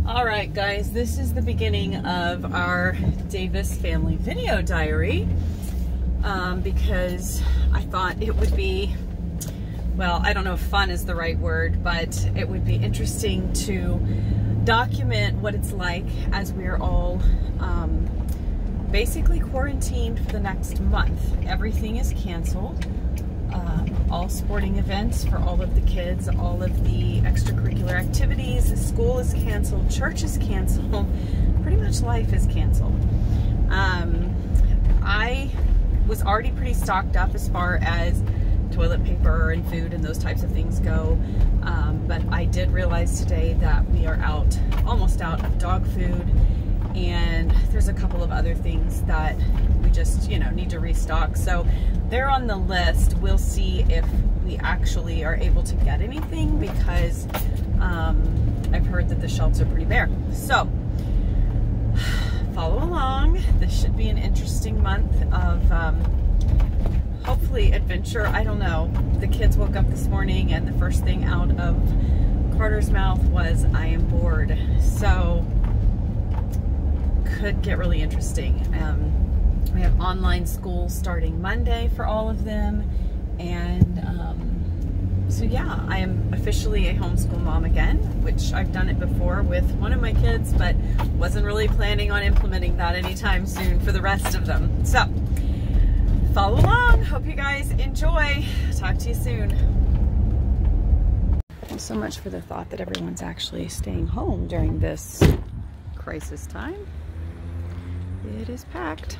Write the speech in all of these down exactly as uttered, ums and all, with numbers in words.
All right, guys, this is the beginning of our Davis family video diary um, because I thought it would be, well, I don't know if fun is the right word, but it would be interesting to document what it's like as we're all um, basically quarantined for the next month. Everything is canceled. Um, all sporting events for all of the kids, all of the extracurricular activities, school is canceled, church is canceled, pretty much life is canceled. Um, I was already pretty stocked up as far as toilet paper and food and those types of things go, um, but I did realize today that we are out, almost out of dog food, and there's a couple of other things that we just, you know, need to restock. So they're on the list. We'll see if we actually are able to get anything because um, I've heard that the shelves are pretty bare. So follow along. This should be an interesting month of um, hopefully adventure. I don't know. The kids woke up this morning and the first thing out of Carter's mouth was, "I am bored." So could get really interesting. Um, we have online school starting Monday for all of them, and um, so yeah, I am officially a homeschool mom again, which I've done it before with one of my kids, but wasn't really planning on implementing that anytime soon for the rest of them. So follow along. Hope you guys enjoy. Talk to you soon. Well, so much for the thought that everyone's actually staying home during this crisis time. It is packed.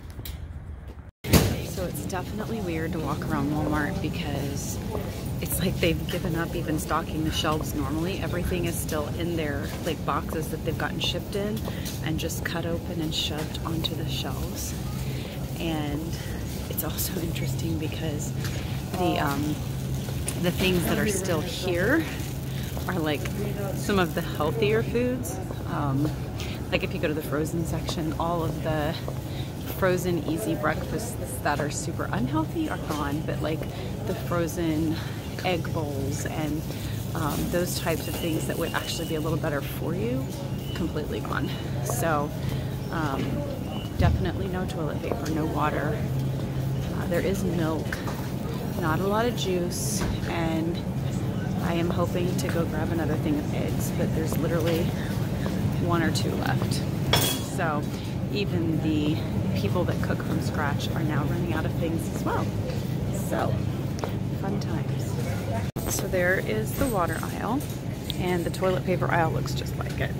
So it's definitely weird to walk around Walmart because it's like they've given up even stocking the shelves normally. Everything is still in their like boxes that they've gotten shipped in and just cut open and shoved onto the shelves. And it's also interesting because the um, the things that are still here are like some of the healthier foods. Um, Like if you go to the frozen section, all of the frozen easy breakfasts that are super unhealthy are gone, but like the frozen egg bowls and um, those types of things that would actually be a little better for you, completely gone. So um, definitely no toilet paper, no water. Uh, there is milk, not a lot of juice, and I am hoping to go grab another thing of eggs, but there's literally one or two left. So even the people that cook from scratch are now running out of things as well. So fun times. So there is the water aisle, and the toilet paper aisle looks just like it.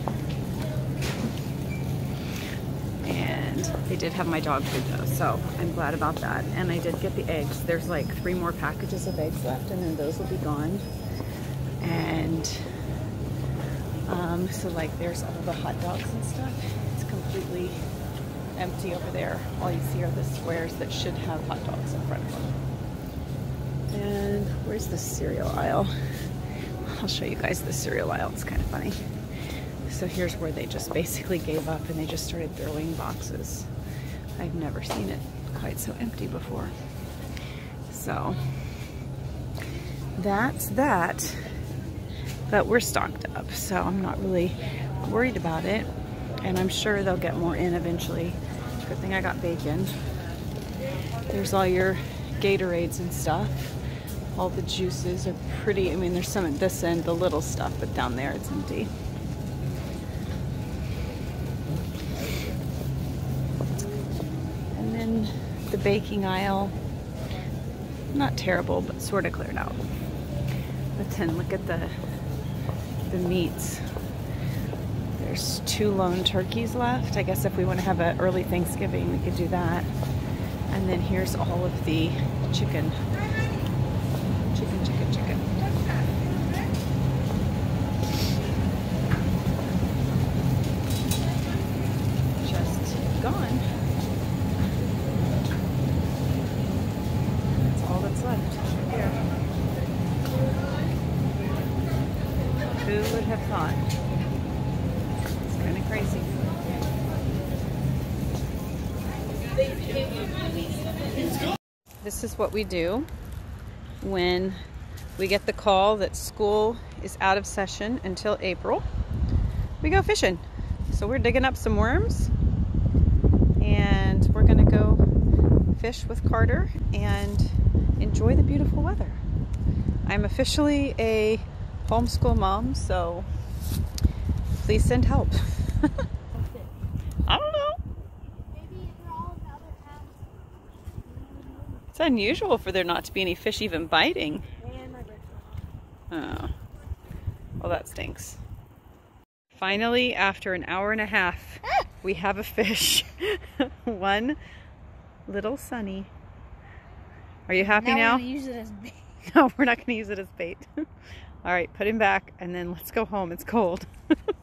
And they did have my dog food though, so I'm glad about that. And I did get the eggs. There's like three more packages of eggs left, and then those will be gone. And Um, so like there's all the hot dogs and stuff. It's completely empty over there. All you see are the squares that should have hot dogs in front of them. And where's the cereal aisle? I'll show you guys the cereal aisle. It's kind of funny. So here's where they just basically gave up and they just started throwing boxes. I've never seen it quite so empty before. So that's that. But we're stocked up, so I'm not really worried about it. And I'm sure they'll get more in eventually. Good thing I got bacon. There's all your Gatorades and stuff. All the juices are pretty, I mean, there's some at this end, the little stuff, but down there it's empty. And then the baking aisle, not terrible, but sort of cleared out. But then look at the the meats. There's two lone turkeys left. I guess if we want to have an early Thanksgiving, we could do that. And then here's all of the chicken. Chicken, chicken, chicken. Just gone. That's all that's left. Here. Who would have thought? It's kind of crazy. This is what we do when we get the call that school is out of session until April. we go fishing. So we're digging up some worms and we're gonna go fish with Carter and enjoy the beautiful weather. I'm officially a homeschool mom, so please send help. I don't know. Maybe they're all in the other half. It's unusual for there not to be any fish even biting. And my bird. Oh, well that stinks. Finally, after an hour and a half, we have a fish. One little Sunny. Are you happy now? Now we're gonna use it as bait. No, we're not going to use it as bait. All right, put him back and then let's go home. It's cold.